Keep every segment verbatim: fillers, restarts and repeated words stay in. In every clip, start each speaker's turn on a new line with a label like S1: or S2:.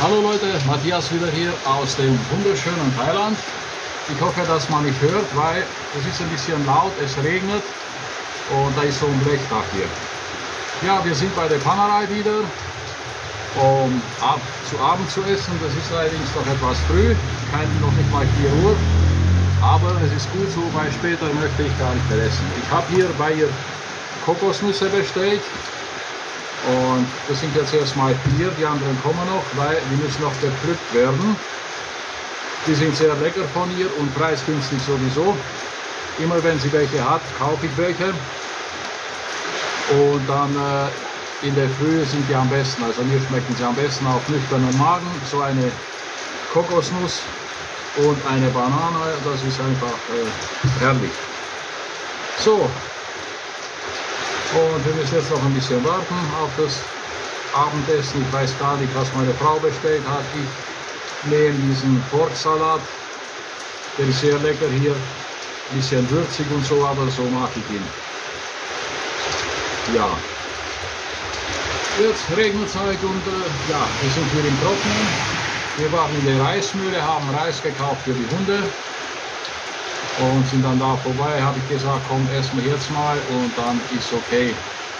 S1: Hallo Leute, Matthias wieder hier aus dem wunderschönen Thailand. Ich hoffe, dass man mich hört, weil es ist ein bisschen laut, es regnet und da ist so ein Blechdach hier. Ja, wir sind bei der Panerei wieder, um ab, zu Abend zu essen. Das ist allerdings noch etwas früh, kein, noch nicht mal vier Uhr. Aber es ist gut so, weil später möchte ich gar nicht mehr essen. Ich habe hier bei ihr Kokosnüsse bestellt. Und das sind jetzt erstmal vier, die anderen kommen noch, weil die müssen noch gepflückt werden. Die sind sehr lecker von ihr und preisgünstig sowieso. Immer wenn sie welche hat, kaufe ich welche. Und dann äh, in der Früh sind die am besten, also mir schmecken sie am besten auf nüchternen Magen. So eine Kokosnuss und eine Banane, das ist einfach äh, herrlich. So. Und wir müssen jetzt noch ein bisschen warten auf das Abendessen. Ich weiß gar nicht, was meine Frau bestellt hat. Ich nehme diesen Porksalat. Der ist sehr lecker hier. Ein bisschen würzig und so, aber so mag ich ihn. Ja. Jetzt regnet es heute und äh, ja, wir sind hier im Trocknen. Wir waren in der Reismühle, haben Reis gekauft für die Hunde. Und sind dann da vorbei, habe ich gesagt, komm, essen wir jetzt mal und dann ist okay.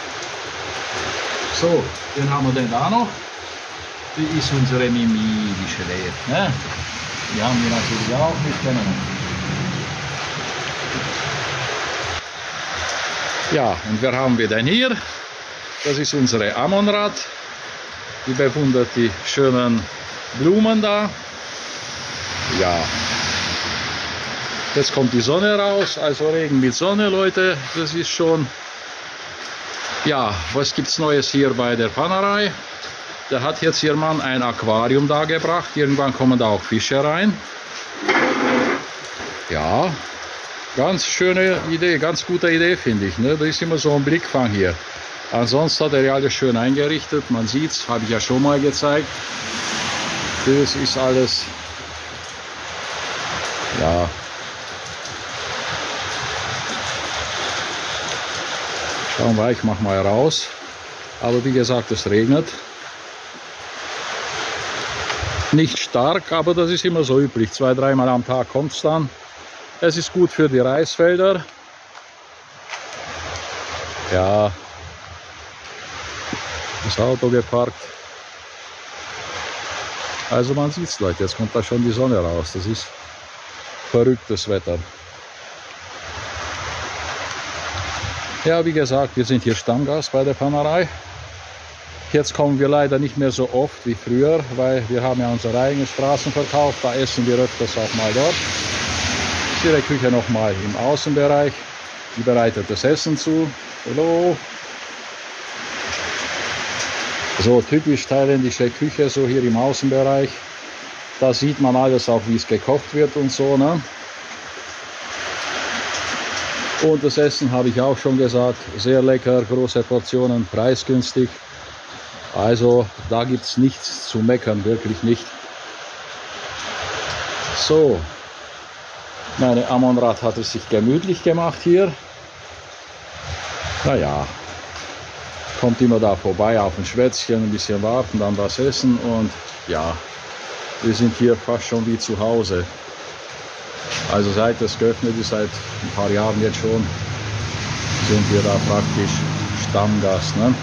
S1: So, den haben wir denn da noch. Die ist unsere Mimi, die schläft. Ne? Die haben wir natürlich auch mitgenommen. Ja, und wer haben wir denn hier? Das ist unsere Amonrad. Die bewundert die schönen Blumen da. Ja. Jetzt kommt die Sonne raus, also Regen mit Sonne, Leute, das ist schon, ja, was gibt's Neues hier bei der Panerei? Da hat jetzt ihr Mann ein Aquarium da gebracht, irgendwann kommen da auch Fische rein. Ja, ganz schöne Idee, ganz gute Idee, finde ich, ne? Da ist immer so ein Blickfang hier. Ansonsten hat er ja alles schön eingerichtet, man sieht's, habe ich ja schon mal gezeigt. Das ist alles, ja, schauen wir, ich mache mal raus. Aber wie gesagt, es regnet. Nicht stark, aber das ist immer so üblich. Zwei, dreimal am Tag kommt es dann. Es ist gut für die Reisfelder. Ja. Das Auto geparkt. Also man sieht es, Leute, jetzt kommt da schon die Sonne raus. Das ist verrücktes Wetter. Ja, wie gesagt, wir sind hier Stammgast bei der Panerei. Jetzt kommen wir leider nicht mehr so oft wie früher, weil wir haben ja unsere eigenen Straßen verkauft. Da essen wir öfters auch mal dort. Ist ihre Küche nochmal im Außenbereich. Die bereitet das Essen zu. Hallo. So typisch thailändische Küche, so hier im Außenbereich. Da sieht man alles auch, wie es gekocht wird und so, ne? Und das Essen habe ich auch schon gesagt, sehr lecker, große Portionen, preisgünstig. Also da gibt es nichts zu meckern, wirklich nicht. So, meine Amonrad hat es sich gemütlich gemacht hier. Naja, kommt immer da vorbei auf ein Schwätzchen, ein bisschen warten, dann was essen und ja, wir sind hier fast schon wie zu Hause. Also seit es geöffnet ist, seit ein paar Jahren jetzt schon, sind wir da praktisch Stammgast. Ne?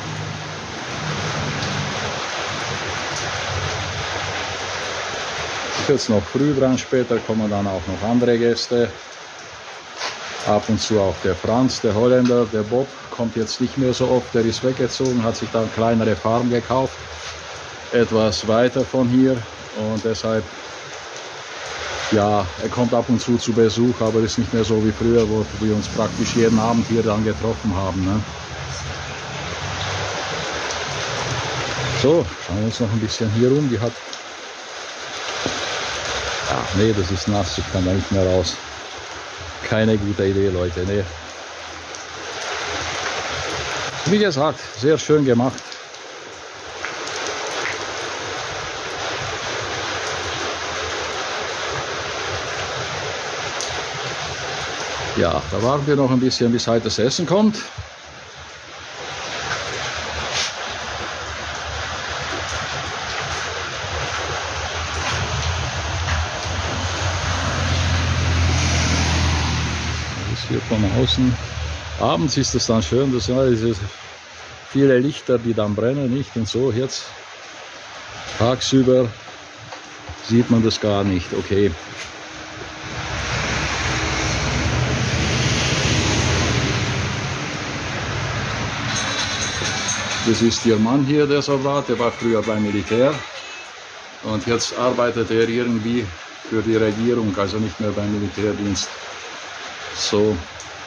S1: Ist jetzt noch früh dran, später kommen dann auch noch andere Gäste. Ab und zu auch der Franz, der Holländer, der Bob, kommt jetzt nicht mehr so oft, der ist weggezogen, hat sich dann kleinere Farm gekauft, etwas weiter von hier und deshalb, ja, er kommt ab und zu zu Besuch, aber ist nicht mehr so wie früher, wo wir uns praktisch jeden Abend hier dann getroffen haben. Ne? So, schauen wir uns noch ein bisschen hier rum. Die hat, ja, nee, das ist nass, ich kann da nicht mehr raus. Keine gute Idee, Leute, nee. Wie gesagt, sehr schön gemacht. Ja, da warten wir noch ein bisschen, bis heute das Essen kommt. hier von außen. Abends ist es dann schön, das sind diese viele Lichter, die dann brennen, nicht? Und so jetzt tagsüber sieht man das gar nicht. Okay. Das ist ihr Mann hier, der Soldat, der war früher beim Militär und jetzt arbeitet er irgendwie für die Regierung, also nicht mehr beim Militärdienst. So.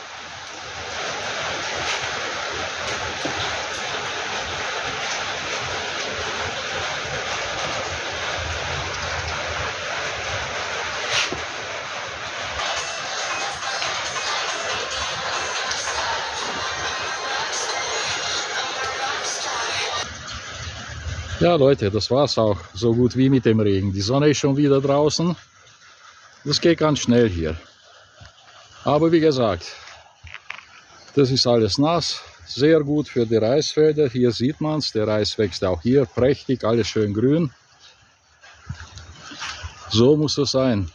S1: Ja Leute, das war's auch so gut wie mit dem Regen. Die Sonne ist schon wieder draußen. Das geht ganz schnell hier. Aber wie gesagt, das ist alles nass. Sehr gut für die Reisfelder. Hier sieht man es, der Reis wächst auch hier prächtig, alles schön grün. So muss das sein.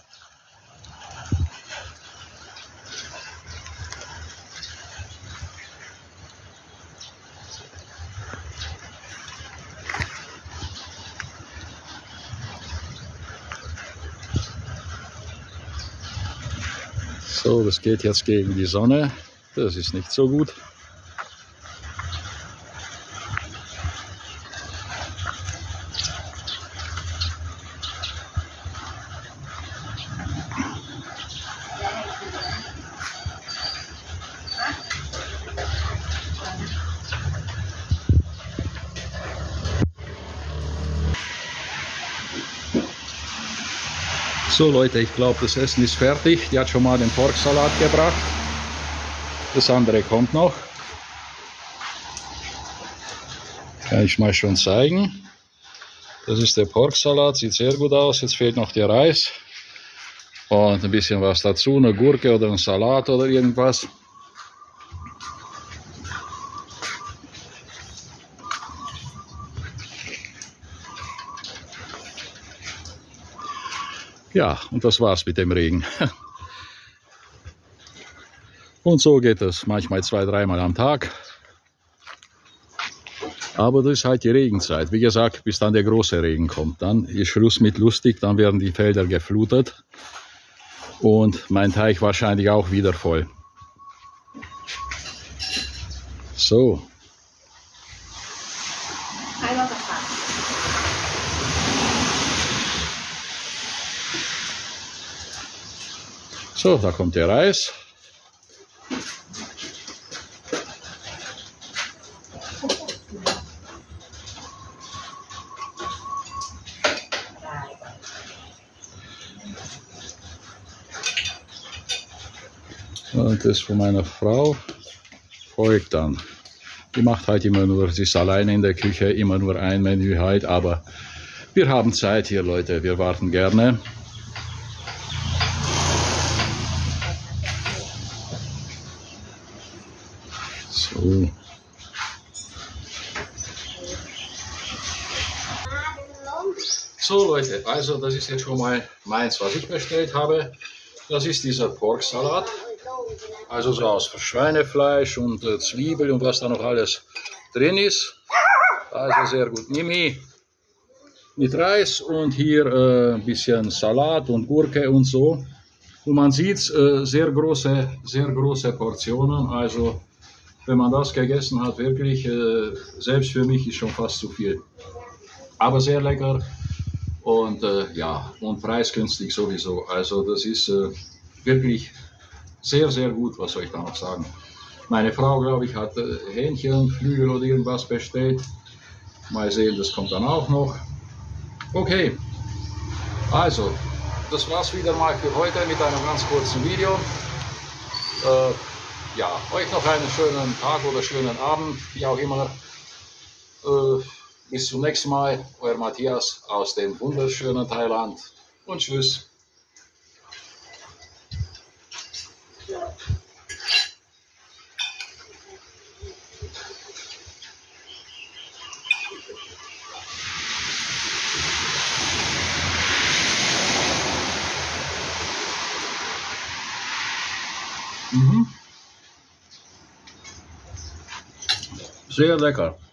S1: So, das geht jetzt gegen die Sonne. Das ist nicht so gut. So Leute, ich glaube, das Essen ist fertig. Die hat schon mal den Porksalat gebracht. Das andere kommt noch. Kann ich mal schon zeigen. Das ist der Porksalat, sieht sehr gut aus. Jetzt fehlt noch der Reis. Und ein bisschen was dazu, eine Gurke oder ein Salat oder irgendwas. Ja, und das war's mit dem Regen. Und so geht es manchmal zwei, dreimal am Tag. Aber das ist halt die Regenzeit. Wie gesagt, bis dann der große Regen kommt. Dann ist Schluss mit lustig, dann werden die Felder geflutet. Und mein Teich wahrscheinlich auch wieder voll. So. So, da kommt der Reis. Und das von meiner Frau folgt dann. Die macht halt immer nur, sie ist alleine in der Küche, immer nur ein Menü halt, aber wir haben Zeit hier, Leute, wir warten gerne. So. So Leute, also das ist jetzt schon mal meins, was ich bestellt habe. Das ist dieser Porksalat. Also so aus Schweinefleisch und äh, Zwiebel und was da noch alles drin ist. Also sehr gut. Nimi mit Reis und hier äh, ein bisschen Salat und Gurke und so. Und man sieht äh, sehr große, sehr große Portionen. Also wenn man das gegessen hat, wirklich, äh, selbst für mich ist schon fast zu viel. Aber sehr lecker und äh, ja, und preisgünstig sowieso. Also das ist äh, wirklich sehr, sehr gut, was soll ich da noch sagen. Meine Frau, glaube ich, hat äh, Hähnchenflügel oder irgendwas bestellt. Mal sehen, das kommt dann auch noch. Okay, also, das war's wieder mal für heute mit einem ganz kurzen Video. Äh, ja, euch noch einen schönen Tag oder schönen Abend, wie auch immer. Äh, bis zum nächsten Mal, euer Matthias aus dem wunderschönen Thailand und tschüss. Mhm. Sehr lecker.